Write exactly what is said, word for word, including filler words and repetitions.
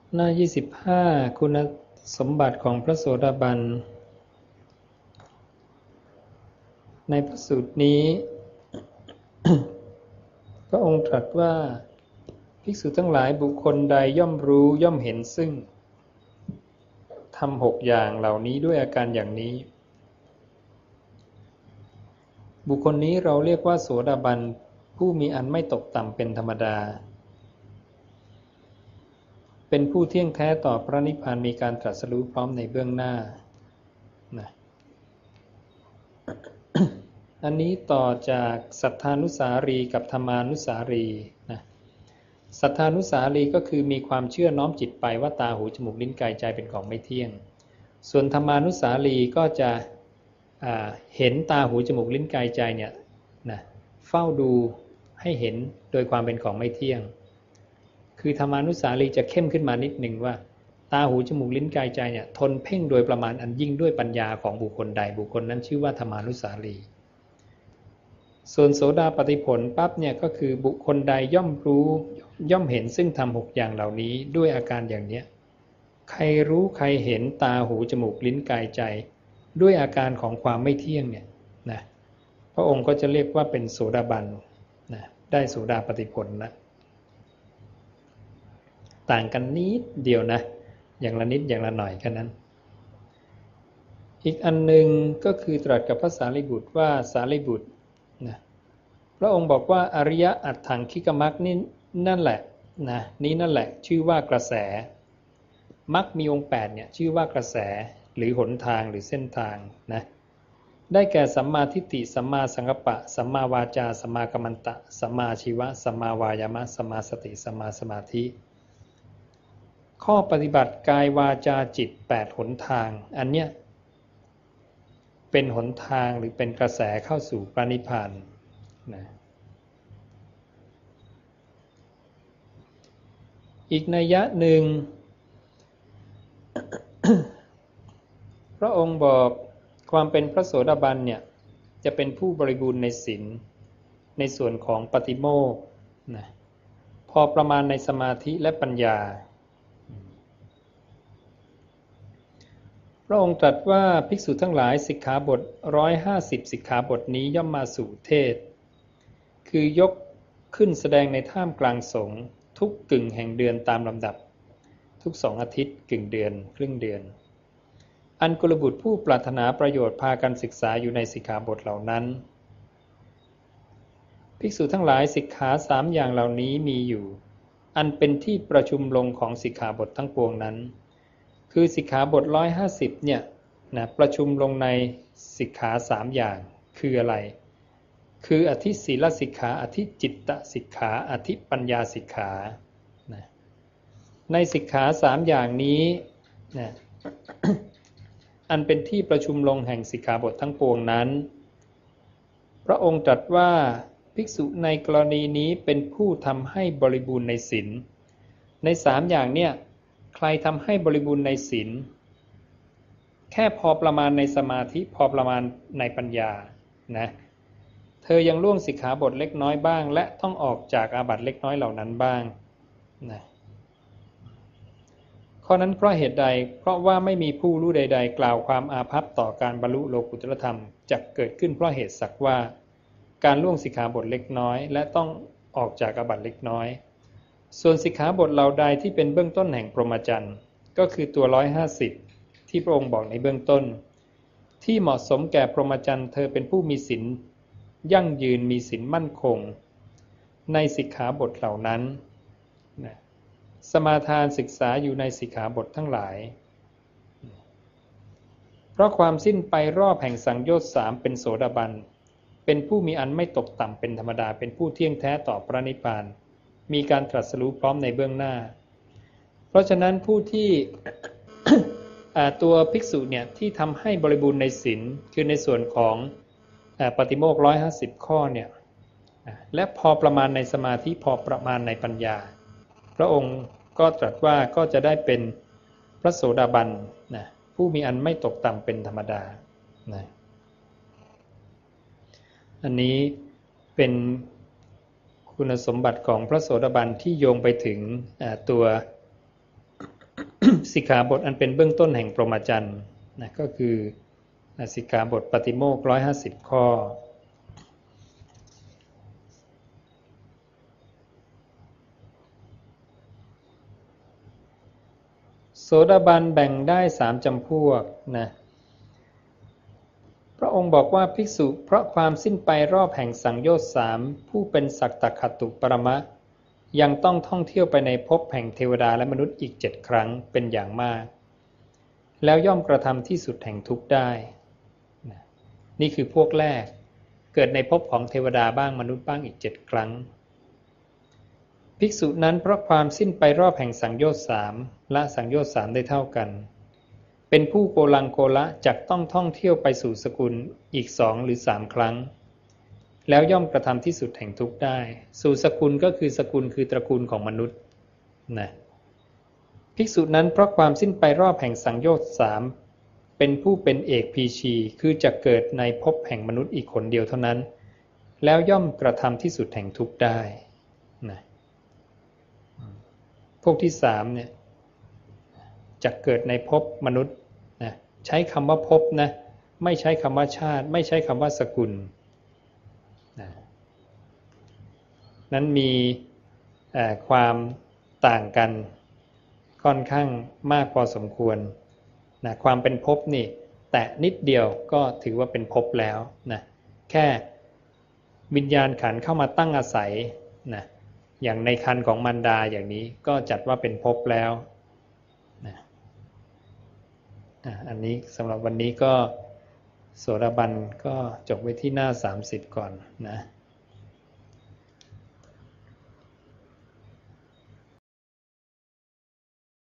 หน้ายี่สิบห้าคุณสมบัติของพระโสดาบันในพระสูตรนี้ พระองค์ตรัสว่าภิกษุทั้งหลายบุคคลใดย่อมรู้ย่อมเห็นซึ่งทำหกอย่างเหล่านี้ด้วยอาการอย่างนี้บุคคลนี้เราเรียกว่าโสดาบันผู้มีอันไม่ตกต่ำเป็นธรรมดาเป็นผู้เที่ยงแท้ต่อพระนิพพานมีการตรัสรู้พร้อมในเบื้องหน้านะอันนี้ต่อจากสัทธานุสารีกับธรรมานุสารีนะสัทธานุสารีก็คือมีความเชื่อน้อมจิตไปว่าตาหูจมูกลิ้นกายใจเป็นของไม่เที่ยงส่วนธรรมานุสารีก็จะเห็นตาหูจมูกลิ้นกายใจเนี่ยนะเฝ้าดูให้เห็นโดยความเป็นของไม่เที่ยงคือธรรมานุสารีจะเข้มขึ้นมานิดหนึ่งว่าตาหูจมูกลิ้นกายใจเนี่ยทนเพ่งโดยประมาณอันยิ่งด้วยปัญญาของบุคคลใดบุคคลนั้นชื่อว่าธรรมานุสารีส่วนโสดาปัตติผลปั๊บเนี่ยก็คือบุคคลใดย่อมรู้ย่อมเห็นซึ่งทำหกอย่างเหล่านี้ด้วยอาการอย่างนี้ใครรู้ใครเห็นตาหูจมูกลิ้นกายใจด้วยอาการของความไม่เที่ยงเนี่ยนะพระองค์ก็จะเรียกว่าเป็นโสดาบันนะได้โสดาปัตติผลนะต่างกันนิดเดียวนะอย่างละนิดอย่างละหน่อยแค่นั้นอีกอันหนึ่งก็คือตรัสกับพระสารีบุตรว่าสารีบุตรนะพระองค์บอกว่าอริยอัตถังคิกมรรคนี่นั่นแหละนะนี้นั่นแหละชื่อว่ากระแสมรรคมีองค์แปดเนี่ยชื่อว่ากระแสหรือหนทางหรือเส้นทางนะได้แก่สัมมาทิฏฐิสัมมาสังกัปปะสัมมาวาจาสัมมากัมมันตะสัมมาชีวะสัมมาวายามะสัมมาสติสัมมาสมาธิข้อปฏิบัติกายวาจาจิตแปดหนทางอันเนี้ยเป็นหนทางหรือเป็นกระแสเข้าสู่พระนิพพานนะอีกนัยยะหนึ่ง พระองค์บอกความเป็นพระโสดาบันเนี่ยจะเป็นผู้บริบูรณ์ในศีลในส่วนของปฏิโมกข์นะพอประมาณในสมาธิและปัญญาพระองค์ตรัสว่าภิกษุทั้งหลายสิกขาบทหนึ่งร้อยห้าสิบสิกขาบทนี้ย่อมมาสู่เทศคือยกขึ้นแสดงในท่ามกลางสงฆ์ทุกกึ่งแห่งเดือนตามลำดับทุกสองอาทิตย์กึ่งเดือนครึ่งเดือนอันกุลบุตรผู้ปรารถนาประโยชน์พากันศึกษาอยู่ในสิกขาบทเหล่านั้นภิกษุทั้งหลายสิกขาสามอย่างเหล่านี้มีอยู่อันเป็นที่ประชุมลงของสิกขาบททั้งปวงนั้นคือสิกขาบทหนึ่งร้อยห้าสิบเนี่ยนะประชุมลงในสิกขาสามอย่างคืออะไรคืออธิศีลสิกขาอธิจิตตสิกขาอธิปัญญาสิกขานะในสิกขาสามอย่างนี้นะอันเป็นที่ประชุมลงแห่งสิกขาบททั้งปวงนั้นพระองค์ตรัสว่าภิกษุในกรณีนี้เป็นผู้ทำให้บริบูรณ์ในศีลในสามอย่างเนี่ยใครทำให้บริบูรณ์ในศีลแค่พอประมาณในสมาธิพอประมาณในปัญญานะเธอยังล่วงสิกขาบทเล็กน้อยบ้างและต้องออกจากอาบัติเล็กน้อยเหล่านั้นบ้างนะข้อนั้นเพราะเหตุใดเพราะว่าไม่มีผู้รู้ใดๆกล่าวความอาภัพต่อการบรรลุโลกุตตรธรรมจะเกิดขึ้นเพราะเหตุสักว่าการล่วงสิกขาบทเล็กน้อยและต้องออกจากอาบัติเล็กน้อยส่วนสิกขาบทเหล่าใดที่เป็นเบื้องต้นแห่งพรหมจรรย์ก็คือตัวหนึ่งร้อยห้าสิบที่พระองค์บอกในเบื้องต้นที่เหมาะสมแก่พรหมจรรย์เธอเป็นผู้มีศีลยั่งยืนมีศีลมั่นคงในสิกขาบทเหล่านั้นนะสมาทานศึกษาอยู่ในสิกขาบททั้งหลายเพราะความสิ้นไปรอบแห่งสังโยชน์สามเป็นโสดาบันเป็นผู้มีอันไม่ตกต่ำเป็นธรรมดาเป็นผู้เที่ยงแท้ต่อพระนิพพานมีการตรัสรู้พร้อมในเบื้องหน้าเพราะฉะนั้นผู้ที่ ตัวภิกษุเนี่ยที่ทำให้บริบูรณ์ในศีลคือในส่วนของปฏิโมกข์หนึ่งร้อยห้าสิบข้อเนี่ยและพอประมาณในสมาธิพอประมาณในปัญญาพระองค์ก็ตรัสว่าก็จะได้เป็นพระโสดาบันนะผู้มีอันไม่ตกต่ำเป็นธรรมดานะอันนี้เป็นคุณสมบัติของพระโสดาบันที่โยงไปถึงตัวสิกขาบทอันเป็นเบื้องต้นแห่งพรหมจรรย์นะก็คือสิกขาบทปฏิโมกข์ร้อยห้าสิบข้อโสดาบันแบ่งได้สามจำพวกนะพระองค์บอกว่าภิกษุเพราะความสิ้นไปรอบแห่งสังโยชน์สามผู้เป็นสักตคตุปรมะยังต้องท่องเที่ยวไปในภพแห่งเทวดาและมนุษย์อีกเจ็ดครั้งเป็นอย่างมากแล้วย่อมกระทำที่สุดแห่งทุกข์ได้นี่คือพวกแรกเกิดในภพของเทวดาบ้างมนุษย์บ้างอีกเจ็ดครั้งภิกษุนั้นเพราะความสิ้นไปรอบแห่งสังโยชน์สามละสังโยชน์สามได้เท่ากันเป็นผู้โกลังโกละจักต้องท่องเที่ยวไปสู่สกุลอีกสองหรือสามครั้งแล้วย่อมกระทำที่สุดแห่งทุกข์ได้สู่สกุลก็คือสกุลคือตระกูลของมนุษย์นะภิกษุนั้นเพราะความสิ้นไปรอบแห่งสังโยชน์สามเป็นผู้เป็นเอกพีชีคือจะเกิดในภพแห่งมนุษย์อีกคนเดียวเท่านั้นแล้วย่อมกระทำที่สุดแห่งทุกข์ได้นะพวกที่สามเนี่ยจะเกิดในภพมนุษย์นะใช้คำว่าภพนะไม่ใช้คำว่าชาติไม่ใช้คำว่าสกุลนะนั้นมีความต่างกันค่อนข้างมากพอสมควรนะความเป็นภพนี่แต่นิดเดียวก็ถือว่าเป็นภพแล้วนะแค่วิญญาณขันธ์เข้ามาตั้งอาศัยนะอย่างในครรภ์ของมารดาอย่างนี้ก็จัดว่าเป็นภพแล้วนะอันนี้สำหรับวันนี้ก็โสดาบันก็จบไว้ที่หน้าสามสิบก่อนนะ